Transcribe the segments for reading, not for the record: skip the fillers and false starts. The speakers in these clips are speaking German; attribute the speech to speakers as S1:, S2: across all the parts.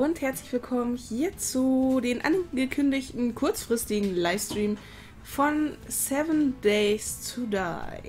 S1: und herzlich willkommen hier zu den angekündigten kurzfristigen Livestream von 7 Days to Die.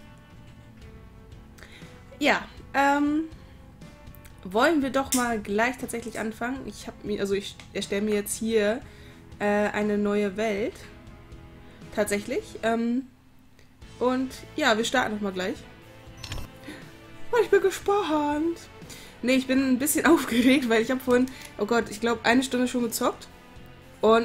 S1: Ja, wollen wir doch mal gleich tatsächlich anfangen. Ich erstelle mir jetzt hier eine neue Welt. Tatsächlich. Und ja, wir starten noch mal gleich. Oh, ich bin gespannt. Ne, ich bin ein bisschen aufgeregt, weil ich habe vorhin, oh Gott, ich glaube 1 Stunde schon gezockt. Und,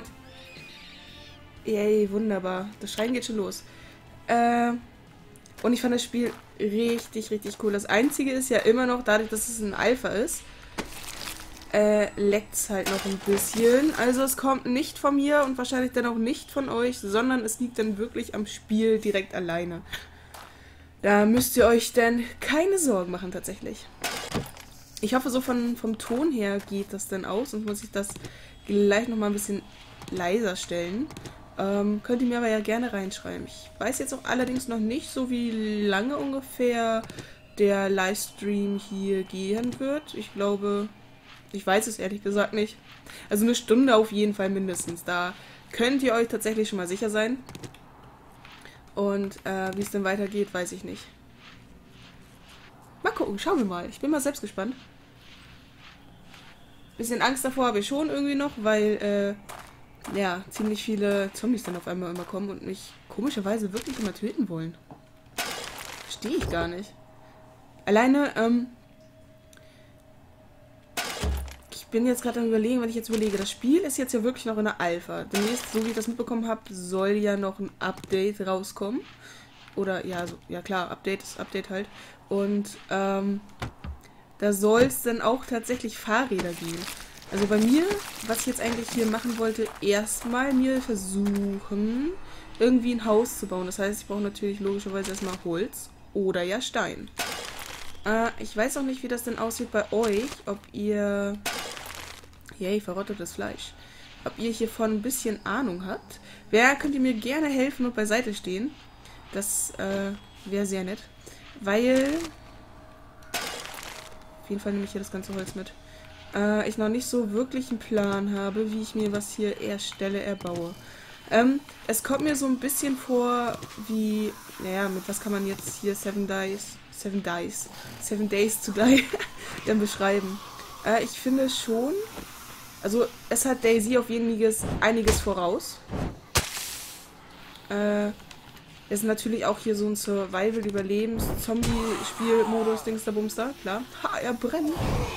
S1: yay, wunderbar. Das Schreien geht schon los. Und ich fand das Spiel richtig, richtig cool. Das Einzige ist ja immer noch, dadurch, dass es ein Alpha ist, leckt es halt noch ein bisschen. Also es kommt nicht von mir und wahrscheinlich dann auch nicht von euch, sondern es liegt dann wirklich am Spiel direkt alleine. Da müsst ihr euch dann keine Sorgen machen, tatsächlich. Ich hoffe, so vom Ton her geht das dann aus und muss ich das gleich nochmal ein bisschen leiser stellen. Könnt ihr mir aber ja gerne reinschreiben. Ich weiß jetzt auch allerdings noch nicht, so wie lange ungefähr der Livestream hier gehen wird. Ich glaube, ich weiß es ehrlich gesagt nicht. Also 1 Stunde auf jeden Fall mindestens. Da könnt ihr euch tatsächlich schon mal sicher sein. Und wie es dann weitergeht, weiß ich nicht. Mal gucken, schauen wir mal. Ich bin mal selbst gespannt. Bisschen Angst davor habe ich schon irgendwie noch, weil ja, ziemlich viele Zombies dann auf einmal immer kommen und mich komischerweise wirklich immer töten wollen. Verstehe ich gar nicht. Alleine, ich bin jetzt gerade am Überlegen, wenn ich jetzt überlege, das Spiel ist jetzt ja wirklich noch in der Alpha. Demnächst, so wie ich das mitbekommen habe, soll ja noch ein Update rauskommen. Oder, ja, so, ja klar, Update ist Update halt. Und, da soll es dann auch tatsächlich Fahrräder geben. Also bei mir, was ich jetzt eigentlich hier machen wollte, erstmal mir versuchen, irgendwie ein Haus zu bauen. Das heißt, ich brauche natürlich logischerweise erstmal Holz oder ja Stein. Ich weiß auch nicht, wie das denn aussieht bei euch, ob ihr... Yay, verrottetes Fleisch. Ob ihr hiervon ein bisschen Ahnung habt. Könnt ihr mir gerne helfen und beiseite stehen. Das wäre sehr nett. Weil... Auf jeden Fall nehme ich hier das ganze Holz mit. Ich noch nicht so wirklich einen Plan habe, wie ich mir was hier erbaue. Es kommt mir so ein bisschen vor, wie, naja, mit was kann man jetzt hier 7 Days to Die dann beschreiben. Ich finde schon, also es hat Daisy auf einiges voraus. Es ist natürlich auch hier so ein Survival-Überlebens-Zombie-Spiel-Modus, Dingster-Bumster, klar. Ha, er brennt.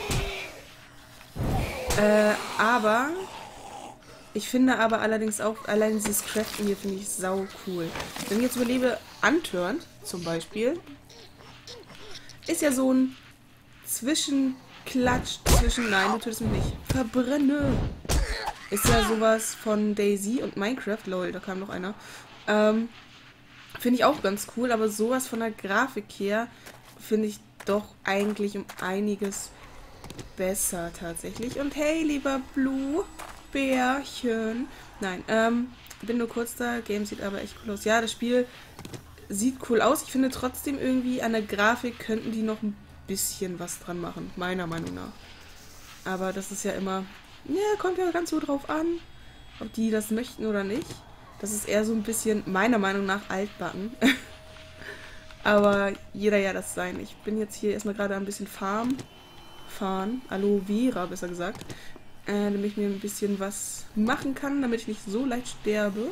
S1: Aber ich finde aber allerdings auch, allein dieses Craften hier finde ich sau cool. Wenn ich jetzt überlebe, Unturned zum Beispiel, ist ja so ein Zwischenklatsch zwischen, nein, du tötest mich nicht, verbrenne. Ist ja sowas von Daisy und Minecraft, lol, da kam noch einer. Finde ich auch ganz cool, aber sowas von der Grafik her finde ich doch eigentlich um einiges besser tatsächlich. Und hey, lieber Blue Bärchen. Nein, bin nur kurz da. Game sieht aber echt cool aus. Ja, das Spiel sieht cool aus. Ich finde trotzdem irgendwie an der Grafik könnten die noch ein bisschen was dran machen. Meiner Meinung nach. Aber das ist ja immer... Ja, kommt ja ganz so drauf an, ob die das möchten oder nicht. Das ist eher so ein bisschen, meiner Meinung nach, altbacken. Aber jeder ja das sein. Ich bin jetzt hier erstmal gerade ein bisschen fahren. Aloe Vera, besser gesagt. Damit ich mir ein bisschen was machen kann, damit ich nicht so leicht sterbe.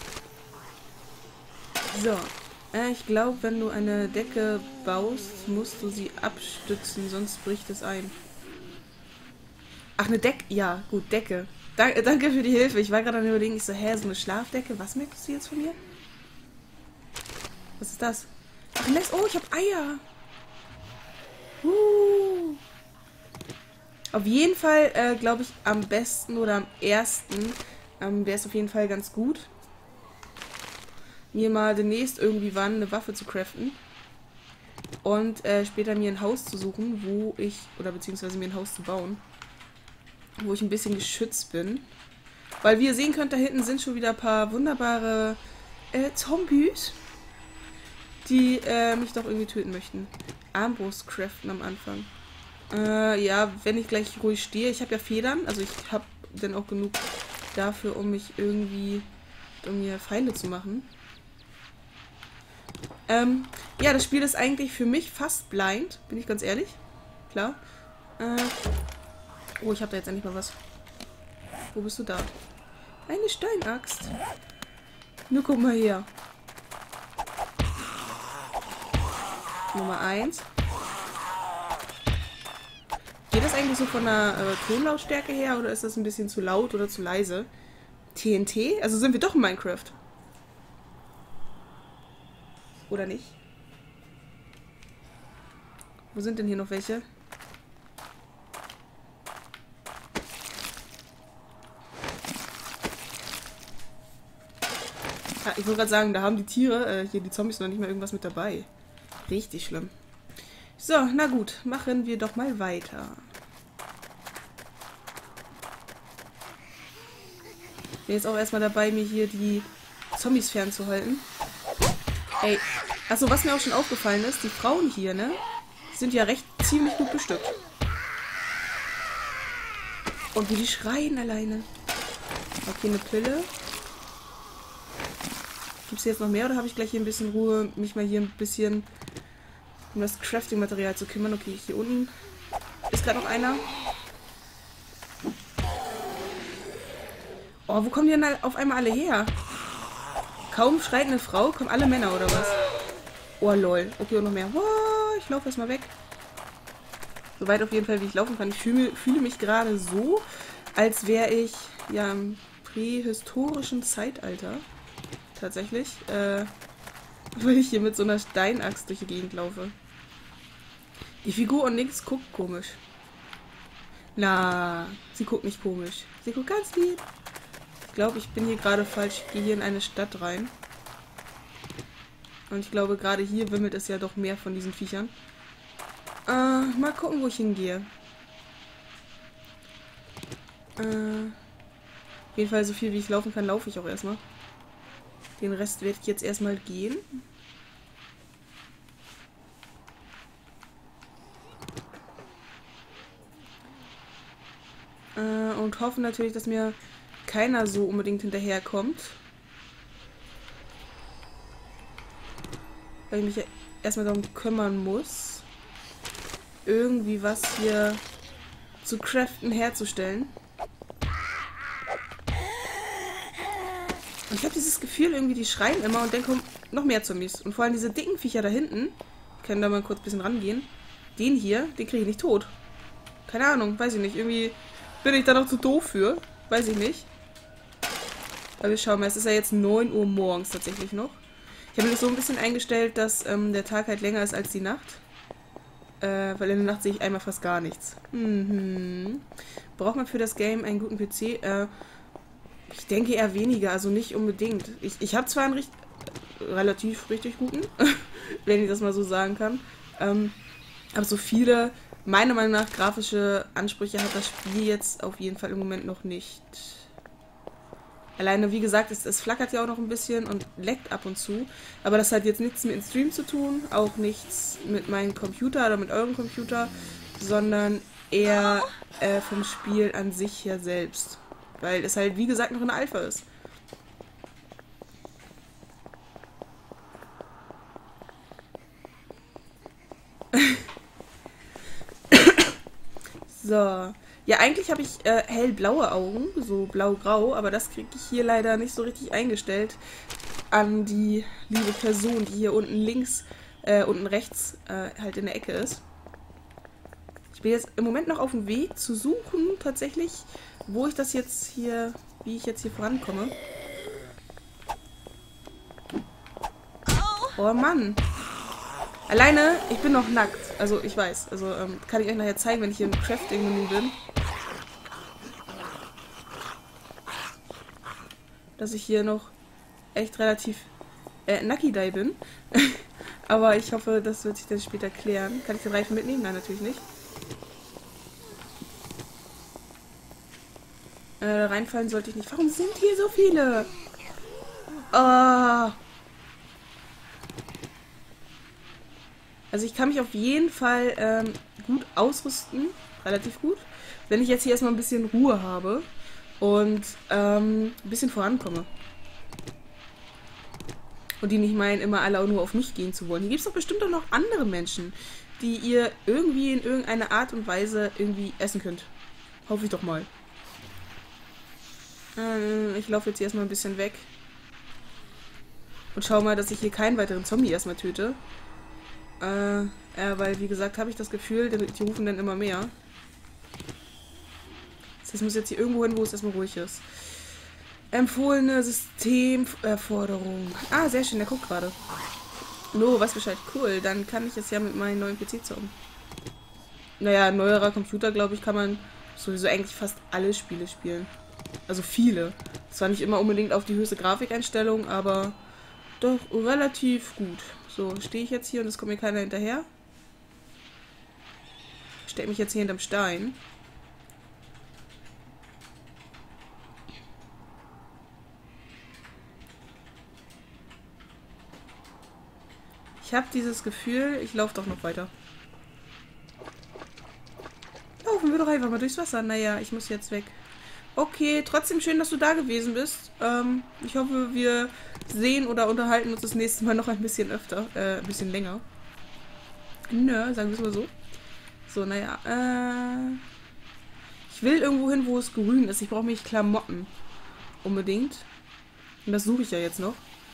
S1: So. Ich glaube, wenn du eine Decke baust, musst du sie abstützen, sonst bricht es ein. Ach, eine Decke. Ja, gut, Decke. Danke für die Hilfe. Ich war gerade am Überlegen, ich so, hä, so eine Schlafdecke? Was möchtest du jetzt von mir? Was ist das? Ach, Nest. Oh, ich habe Eier. Auf jeden Fall, glaube ich, am besten oder am ersten wäre es auf jeden Fall ganz gut, mir mal demnächst irgendwie wann eine Waffe zu craften und später mir ein Haus zu suchen, wo ich, oder beziehungsweise mir ein Haus zu bauen, wo ich ein bisschen geschützt bin. Weil wie ihr sehen könnt, da hinten sind schon wieder ein paar wunderbare Zombies, die mich doch irgendwie töten möchten. Armbrust craften am Anfang. Ja, wenn ich gleich ruhig stehe. Ich habe ja Federn, also ich habe dann auch genug dafür, um mich irgendwie, um mir Feinde zu machen. Ja, das Spiel ist eigentlich für mich fast blind, bin ich ganz ehrlich. Klar. Oh, ich habe da jetzt endlich mal was. Wo bist du da? Eine Steinaxt. Nur guck mal her. Nummer 1. Geht das eigentlich so von der Tonlautstärke her oder ist das ein bisschen zu laut oder zu leise? TNT? Also sind wir doch in Minecraft. Oder nicht? Wo sind denn hier noch welche? Ah, ich wollte gerade sagen, da haben die Tiere, hier die Zombies, noch nicht mal irgendwas mit dabei. Richtig schlimm. So, na gut, machen wir doch mal weiter. Bin jetzt auch erstmal dabei, mir hier die Zombies fernzuhalten. Ey, achso, was mir auch schon aufgefallen ist, die Frauen hier, ne, sind ja recht ziemlich gut bestückt. Und wie die schreien alleine. Okay, eine Pille. Gibt es jetzt noch mehr oder habe ich gleich hier ein bisschen Ruhe, mich mal hier ein bisschen um das Crafting-Material zu kümmern? Okay, hier unten ist gerade noch einer. Oh, wo kommen die denn auf einmal alle her? Kaum schreit eine Frau, kommen alle Männer oder was? Oh, lol. Okay, und noch mehr. Oh, ich laufe erstmal weg. Soweit auf jeden Fall, wie ich laufen kann. Ich fühle mich gerade so, als wäre ich ja im prähistorischen Zeitalter. Tatsächlich. Weil ich hier mit so einer Steinaxt durch die Gegend laufe. Die Figur und nix guckt komisch. Na, sie guckt nicht komisch. Sie guckt ganz lieb. Ich glaube, ich bin hier gerade falsch. Ich gehe hier in eine Stadt rein. Und ich glaube, gerade hier wimmelt es ja doch mehr von diesen Viechern. Mal gucken, wo ich hingehe. Auf jeden Fall so viel, wie ich laufen kann, laufe ich auch erstmal. Den Rest werde ich jetzt erstmal gehen. Und hoffen natürlich, dass mir keiner so unbedingt hinterherkommt. Weil ich mich ja erstmal darum kümmern muss, irgendwie was hier zu craften, herzustellen. Und ich habe dieses Gefühl, irgendwie die schreien immer und dann kommen noch mehr Zombies. Und vor allem diese dicken Viecher da hinten, können da mal kurz ein bisschen rangehen. Den hier, den kriege ich nicht tot. Keine Ahnung, weiß ich nicht. Irgendwie bin ich da noch zu doof für. Weiß ich nicht. Aber wir schauen mal, es ist ja jetzt 9 Uhr morgens tatsächlich noch. Ich habe mich so ein bisschen eingestellt, dass der Tag halt länger ist als die Nacht. Weil in der Nacht sehe ich einmal fast gar nichts. Braucht man für das Game einen guten PC? Ich denke eher weniger, also nicht unbedingt. Ich habe zwar einen relativ richtig guten, wenn ich das mal so sagen kann. Aber so viele, meiner Meinung nach, grafische Ansprüche hat das Spiel jetzt auf jeden Fall im Moment noch nicht. Alleine, wie gesagt, es flackert ja auch noch ein bisschen und leckt ab und zu. Aber das hat jetzt nichts mit dem Stream zu tun, auch nichts mit meinem Computer oder mit eurem Computer, sondern eher vom Spiel an sich her selbst. Weil es halt, wie gesagt, noch in der Alpha ist. So. Ja, eigentlich habe ich hellblaue Augen, so blau-grau, aber das kriege ich hier leider nicht so richtig eingestellt an die liebe Person, die hier unten links, unten rechts halt in der Ecke ist. Ich bin jetzt im Moment noch auf dem Weg zu suchen, tatsächlich, wo ich das jetzt hier, wie ich jetzt hier vorankomme. Oh Mann. Alleine, ich bin noch nackt. Also ich weiß. Also kann ich euch nachher zeigen, wenn ich hier im Crafting-Menü bin. Dass ich hier noch echt relativ Nucky-Die bin. Aber ich hoffe, das wird sich dann später klären. Kann ich den Reifen mitnehmen? Nein, natürlich nicht. Reinfallen sollte ich nicht. Warum sind hier so viele? Oh. Also ich kann mich auf jeden Fall gut ausrüsten. Relativ gut. Wenn ich jetzt hier erstmal ein bisschen Ruhe habe und ein bisschen vorankomme. Und die nicht meinen, immer alle nur auf mich gehen zu wollen. Hier gibt es doch bestimmt auch noch andere Menschen, die ihr irgendwie in irgendeiner Art und Weise irgendwie essen könnt. Hoffe ich doch mal. Ich laufe jetzt hier erstmal ein bisschen weg. Und schau mal, dass ich hier keinen weiteren Zombie erstmal töte. Weil, wie gesagt, habe ich das Gefühl, die rufen dann immer mehr. Das heißt, ich muss jetzt hier irgendwo hin, wo es erstmal ruhig ist. Empfohlene Systemerforderung. Ah, sehr schön, der guckt gerade. No, weiß Bescheid. Cool, dann kann ich jetzt ja mit meinem neuen PC zocken. Naja, neuerer Computer, glaube ich, kann man sowieso eigentlich fast alle Spiele spielen. Also viele. Zwar nicht immer unbedingt auf die höchste Grafikeinstellung, aber doch relativ gut. So, stehe ich jetzt hier und es kommt mir keiner hinterher. Ich stelle mich jetzt hier hinterm Stein. Ich habe dieses Gefühl, ich laufe doch noch weiter. Laufen wir doch einfach mal durchs Wasser. Naja, ich muss jetzt weg. Okay, trotzdem schön, dass du da gewesen bist. Ich hoffe, wir sehen oder unterhalten uns das nächste Mal noch ein bisschen öfter. Ein bisschen länger. Nö, sagen wir es mal so. So, naja. Ich will irgendwo hin, wo es grün ist. Ich brauche mich Klamotten. Unbedingt. Und das suche ich ja jetzt noch.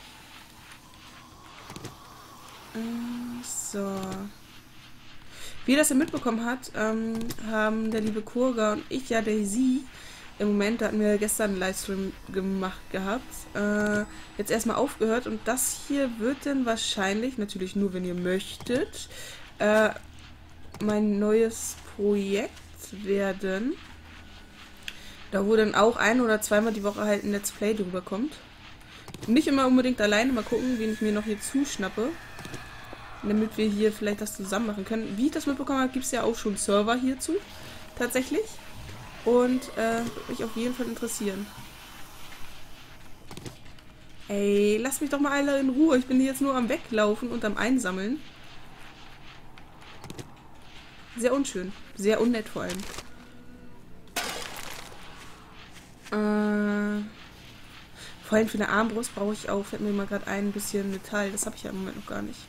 S1: So. Wie ihr das ja mitbekommen habt, haben der liebe Kurga und ich ja Daisy im Moment, da hatten wir gestern einen Livestream gemacht gehabt, jetzt erstmal aufgehört und das hier wird dann wahrscheinlich, natürlich nur wenn ihr möchtet, mein neues Projekt werden, da wo dann auch ein- oder zweimal die Woche halt ein Let's Play drüber kommt. Nicht immer unbedingt alleine, mal gucken, wen ich mir noch hier zuschnappe. Damit wir hier vielleicht das zusammen machen können. Wie ich das mitbekommen habe, gibt es ja auch schon Server hierzu. Tatsächlich. Und würde mich auf jeden Fall interessieren. Ey, lasst mich doch mal alle in Ruhe. Ich bin hier jetzt nur am Weglaufen und am Einsammeln. Sehr unschön. Sehr unnett vor allem. Vor allem für eine Armbrust brauche ich auch, fällt mir mal gerade ein bisschen Metall. Das habe ich ja im Moment noch gar nicht.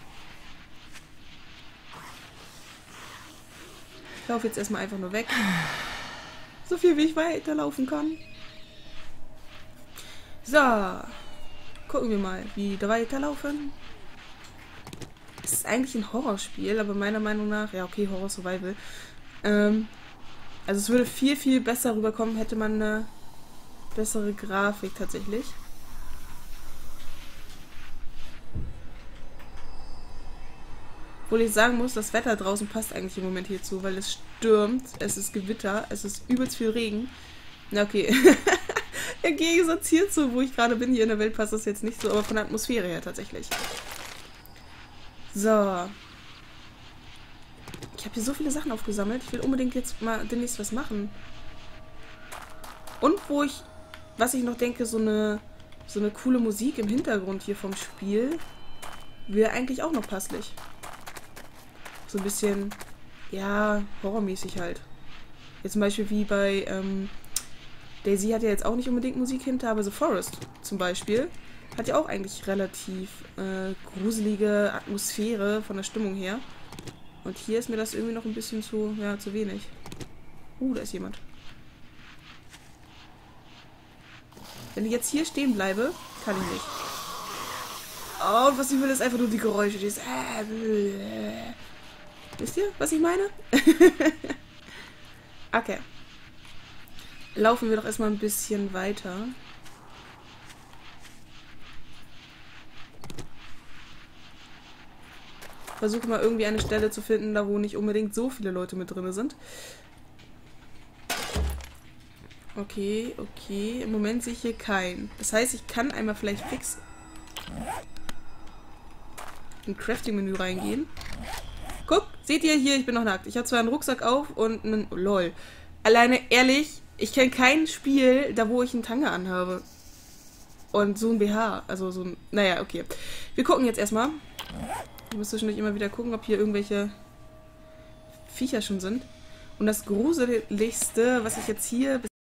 S1: Ich laufe jetzt erstmal einfach nur weg. So viel wie ich weiterlaufen kann. So. Gucken wir mal, wie da weiterlaufen. Es ist eigentlich ein Horrorspiel, aber meiner Meinung nach, ja okay, Horror-Survival. Also es würde viel, viel besser rüberkommen, hätte man eine bessere Grafik tatsächlich. Obwohl ich sagen muss, das Wetter draußen passt eigentlich im Moment hierzu, weil es stürmt, es ist Gewitter, es ist übelst viel Regen. Na okay, im Gegensatz hierzu, wo ich gerade bin, hier in der Welt passt das jetzt nicht so, aber von der Atmosphäre her tatsächlich. So. Ich habe hier so viele Sachen aufgesammelt, ich will unbedingt jetzt mal demnächst was machen. Und was ich noch denke, so eine coole Musik im Hintergrund hier vom Spiel wäre eigentlich auch noch passlich. So ein bisschen, ja, horrormäßig halt. Jetzt zum Beispiel wie bei, Daisy hat ja jetzt auch nicht unbedingt Musik hinter, aber The Forest zum Beispiel hat ja auch eigentlich relativ gruselige Atmosphäre von der Stimmung her. Und hier ist mir das irgendwie noch ein bisschen zu wenig. Da ist jemand. Wenn ich jetzt hier stehen bleibe, kann ich nicht. Oh, was ich will, ist einfach nur die Geräusche. Dieses Wisst ihr, was ich meine? Okay. Laufen wir doch erstmal ein bisschen weiter. Versuche mal irgendwie eine Stelle zu finden, da wo nicht unbedingt so viele Leute mit drin sind. Okay, okay. Im Moment sehe ich hier keinen. Das heißt, ich kann einmal vielleicht fix in Crafting-Menü reingehen. Guck, seht ihr hier, ich bin noch nackt. Ich habe zwar einen Rucksack auf und einen... LOL. Alleine, ehrlich, ich kenne kein Spiel, da wo ich einen Tanga anhabe. Und so ein BH. Also so ein... Naja, okay. Wir gucken jetzt erstmal. Ich muss zwischendurch immer wieder gucken, ob hier irgendwelche Viecher schon sind. Und das Gruseligste, was ich jetzt hier